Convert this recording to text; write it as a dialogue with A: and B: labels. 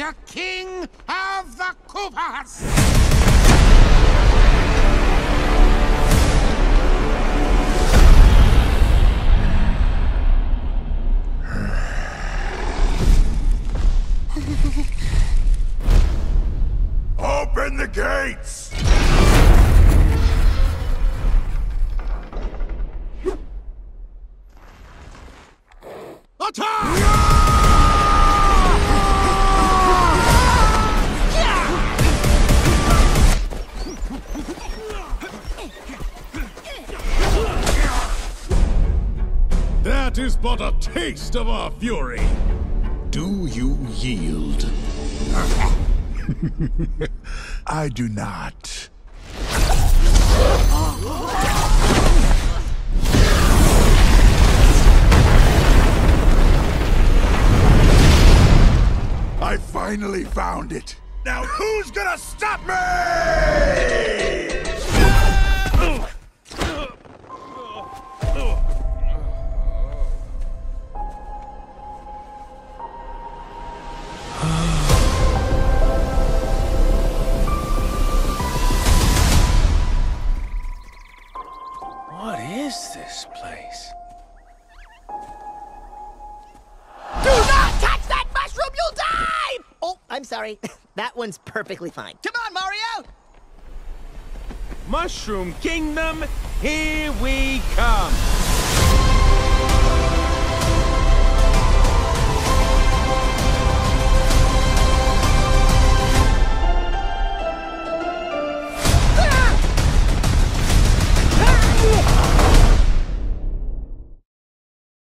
A: the king of the Koopas!
B: Open the gates!
A: Attack!
C: That is but a taste of our fury. Do you yield?
B: I do not. I finally found it. Now who's gonna stop me?
D: What is this place?
E: Do not touch that mushroom, you'll die! Oh, I'm sorry. That one's perfectly fine. Come on, Mario!
D: Mushroom Kingdom, here we come!